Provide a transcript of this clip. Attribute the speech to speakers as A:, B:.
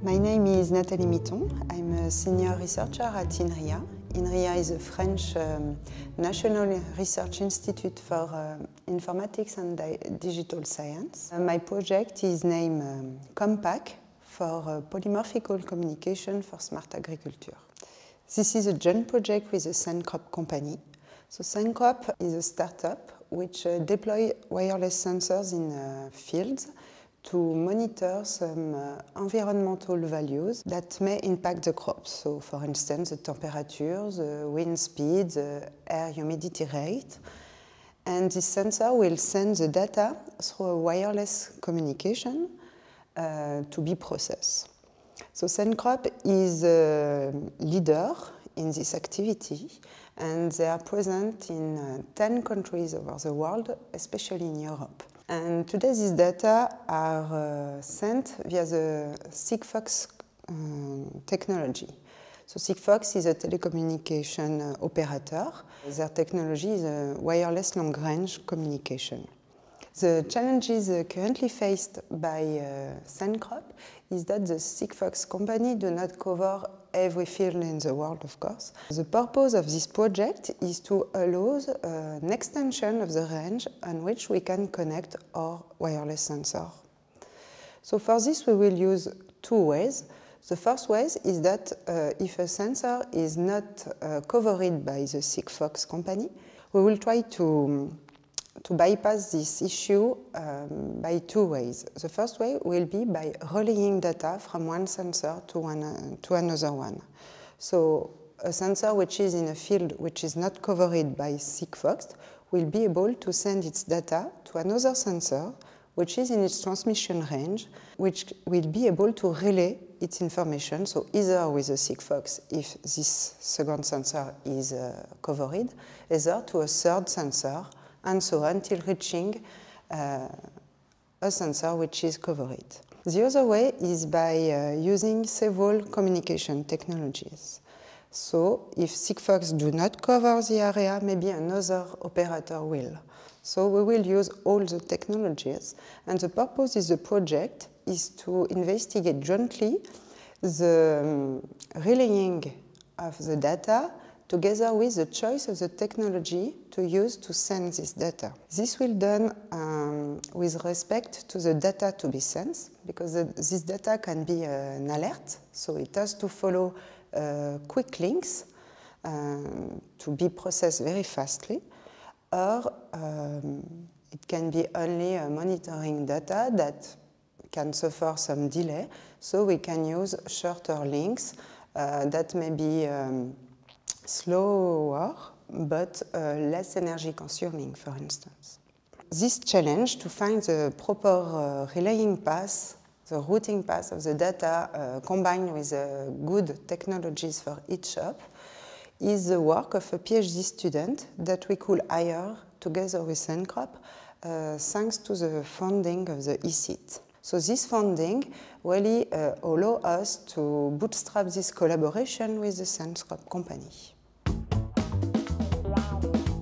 A: My name is Nathalie Mitton. I'm a senior researcher at INRIA. INRIA is a French National Research Institute for Informatics and Digital Science. My project is named COMPAC for Polymorphical Communication for Smart Agriculture. This is a joint project with the Sencrop company. So Sencrop is a startup which deploys wireless sensors in fields to monitor some environmental values that may impact the crops. So, for instance, the temperature, the wind speed, the air humidity rate. And this sensor will send the data through a wireless communication to be processed. So Sencrop is a leader in this activity, and they are present in 10 countries over the world, especially in Europe. And today these data are sent via the Sigfox technology. So Sigfox is a telecommunication operator. Their technology is a wireless long-range communication. The challenges currently faced by Sencrop is that the Sigfox company do not cover every field in the world, of course. The purpose of this project is to allow an extension of the range on which we can connect our wireless sensor. So for this we will use two ways. The first way is that if a sensor is not covered by the Sigfox company, we will try to bypass this issue by two ways. The first way will be by relaying data from one sensor to another one. So a sensor which is in a field which is not covered by Sigfox will be able to send its data to another sensor which is in its transmission range, which will be able to relay its information, so either with a Sigfox if this second sensor is covered, either to a third sensor, and so on, until reaching a sensor which is covered. The other way is by using several communication technologies. So if Sigfox do not cover the area, maybe another operator will. So we will use all the technologies, and the purpose of the project is to investigate jointly the relaying of the data together with the choice of the technology to use to send this data. This will be done with respect to the data to be sent, because this data can be an alert, so it has to follow quick links to be processed very fastly, or it can be only monitoring data that can suffer some delay, so we can use shorter links that may be slower, but less energy consuming, for instance. This challenge to find the proper relaying path, the routing path of the data combined with good technologies for each shop, is the work of a PhD student that we could hire together with Sencrop thanks to the funding of the ESIT. So this funding really allows us to bootstrap this collaboration with the Sencrop company.